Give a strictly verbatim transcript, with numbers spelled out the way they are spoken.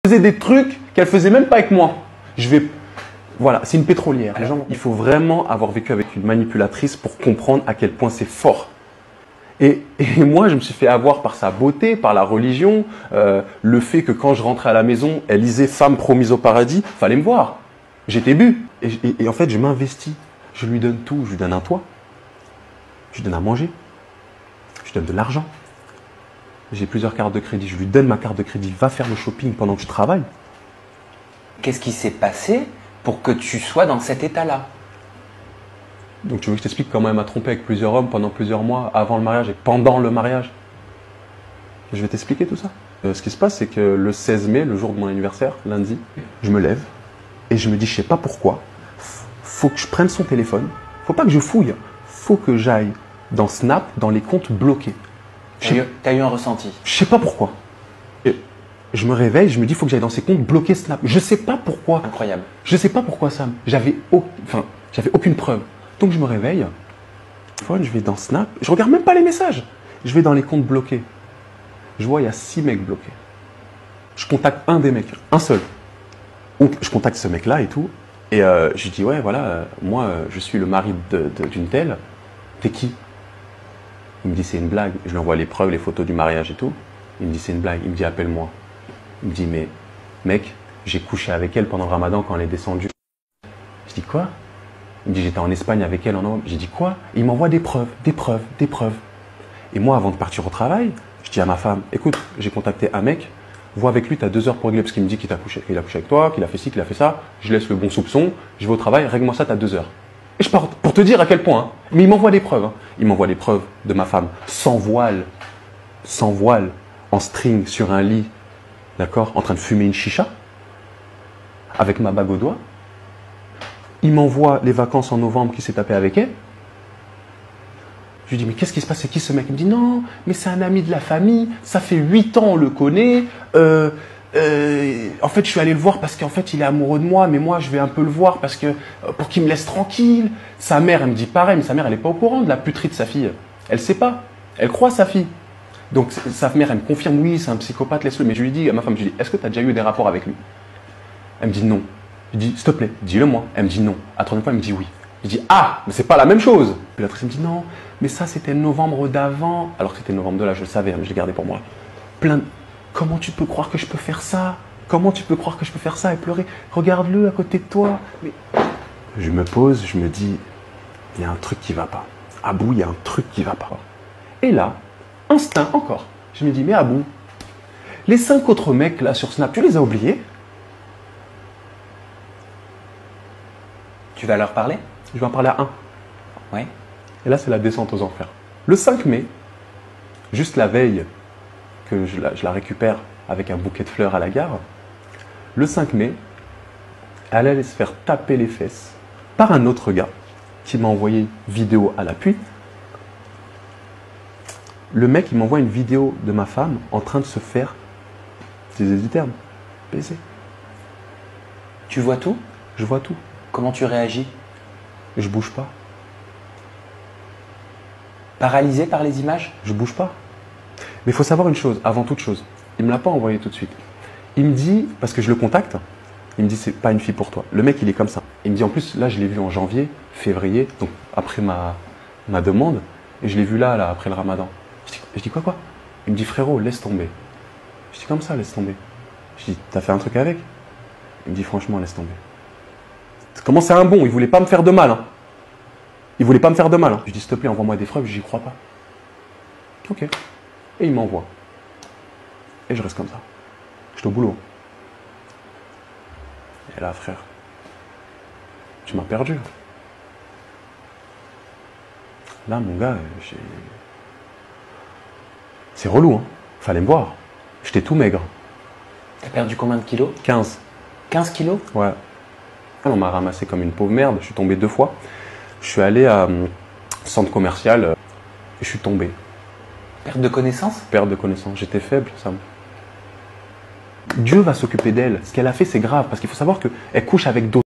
faisait des trucs qu'elle faisait même pas avec moi. Je vais... Voilà, c'est une pétrolière. Les gens, il faut vraiment avoir vécu avec une manipulatrice pour comprendre à quel point c'est fort. Et, et moi, je me suis fait avoir par sa beauté, par la religion, euh, le fait que quand je rentrais à la maison, elle lisait « Femme promise au paradis », fallait me voir. J'étais bu. Et, et, et en fait, je m'investis. Je lui donne tout. Je lui donne un toit. Je lui donne à manger. Je lui donne de l'argent. J'ai plusieurs cartes de crédit. Je lui donne ma carte de crédit. Va faire le shopping pendant que je travaille. Qu'est-ce qui s'est passé pour que tu sois dans cet état-là? Donc tu veux que je t'explique comment elle m'a trompé avec plusieurs hommes pendant plusieurs mois, avant le mariage et pendant le mariage? Je vais t'expliquer tout ça. Euh, ce qui se passe, c'est que le seize mai, le jour de mon anniversaire, lundi, je me lève et je me dis, je sais pas pourquoi, faut que je prenne son téléphone, faut pas que je fouille, faut que j'aille dans Snap, dans les comptes bloqués. T'as eu, t'as eu un ressenti? Je sais pas pourquoi. Et je me réveille, je me dis, faut que j'aille dans ces comptes bloqués Snap. Je sais pas pourquoi. Incroyable. Je sais pas pourquoi, Sam. J'avais au... enfin, j'avais aucune preuve. Donc je me réveille, je vais dans Snap, je regarde même pas les messages. Je vais dans les comptes bloqués. Je vois, il y a six mecs bloqués. Je contacte un des mecs, un seul. Donc je contacte ce mec-là et tout. Et euh, je lui dis, ouais, voilà, euh, moi, euh, je suis le mari d'une telle. T'es qui? Il me dit, c'est une blague. Je lui envoie les preuves, les photos du mariage et tout. Il me dit, c'est une blague. Il me dit, appelle-moi. Il me dit, mais mec, j'ai couché avec elle pendant le ramadan quand elle est descendue. Je dis, quoi? Il me dit, j'étais en Espagne avec elle en novembre. J'ai dit, quoi? Il m'envoie des preuves, des preuves, des preuves. Et moi, avant de partir au travail, je dis à ma femme, écoute, j'ai contacté un mec, vois avec lui, tu as deux heures pour régler, parce qu'il me dit qu'il a couché, qu'il a couché avec toi, qu'il a fait ci, qu'il a fait ça. Je laisse le bon soupçon, je vais au travail, règle-moi ça, tu as deux heures. Et je pars pour te dire à quel point. Hein. Mais il m'envoie des preuves. Hein. Il m'envoie des preuves de ma femme, sans voile, sans voile, en string, sur un lit, d'accord, en train de fumer une chicha, avec ma bague au doigt. Il m'envoie les vacances en novembre qu'il s'est tapé avec elle. Je lui dis, mais qu'est-ce qui se passe? C'est qui ce mec? Il me dit, non, mais c'est un ami de la famille. Ça fait huit ans, on le connaît. Euh, euh, en fait, je suis allé le voir parce qu'en fait, il est amoureux de moi. Mais moi, je vais un peu le voir parce que, pour qu'il me laisse tranquille. Sa mère, elle me dit pareil. Mais sa mère, elle n'est pas au courant de la puterie de sa fille. Elle ne sait pas. Elle croit sa fille. Donc, sa mère, elle me confirme, oui, c'est un psychopathe, laisse-le. Mais je lui dis, à ma femme, je lui dis, est-ce que tu as déjà eu des rapports avec lui? Elle me dit non. Je dis, s'il te plaît, dis-le moi. Elle me dit non. À la troisième fois, elle me dit oui. Je dis, ah, mais c'est pas la même chose. Puis la triste me dit, non, mais ça, c'était novembre d'avant. Alors que c'était novembre de là, je le savais, mais je l'ai gardé pour moi. Plein de... Comment tu peux croire que je peux faire ça? Comment tu peux croire que je peux faire ça et pleurer? Regarde-le à côté de toi. Mais... Je me pose, je me dis, il y a un truc qui va pas. Abou, il y a un truc qui va pas. Et là, instinct encore. Je me dis, mais Abou, les cinq autres mecs là sur Snap, tu les as oubliés? Tu vas leur parler? Je vais en parler à un. Oui. Et là, c'est la descente aux enfers. Le cinq mai, juste la veille que je la, je la récupère avec un bouquet de fleurs à la gare, le cinq mai, elle allait se faire taper les fesses par un autre gars qui m'a envoyé vidéo à l'appui. Le mec, il m'envoie une vidéo de ma femme en train de se faire, c'est des termes, baiser. Tu vois tout? Je vois tout. Comment tu réagis? Je bouge pas. Paralysé par les images? Je bouge pas. Mais il faut savoir une chose, avant toute chose. Il me l'a pas envoyé tout de suite. Il me dit, parce que je le contacte, il me dit, c'est pas une fille pour toi. Le mec, il est comme ça. Il me dit, en plus, là, je l'ai vu en janvier, février, donc après ma, ma demande, et je l'ai vu là, là, après le ramadan. Je dis, je dis quoi, quoi? Il me dit, frérot, laisse tomber. Je dis, comme ça, laisse tomber. Je dis, t'as fait un truc avec? Il me dit, franchement, laisse tomber. Comment c'est un bon? Il voulait pas me faire de mal. Hein. Il voulait pas me faire de mal. Hein. Je dis, s'il te plaît, envoie-moi des preuves. J'y crois pas. Ok. Et il m'envoie. Et je reste comme ça. Je suis au boulot. Et là, frère, tu m'as perdu. Là, mon gars, j'ai... c'est relou. Hein. Fallait me voir. J'étais tout maigre. T'as perdu combien de kilos? quinze. quinze kilos? Ouais. On m'a ramassé comme une pauvre merde. Je suis tombé deux fois. Je suis allé à un centre commercial et je suis tombé. Perte de connaissance? Perte de connaissance. J'étais faible, Sam. Dieu va s'occuper d'elle. Ce qu'elle a fait, c'est grave. Parce qu'il faut savoir qu'elle couche avec d'autres.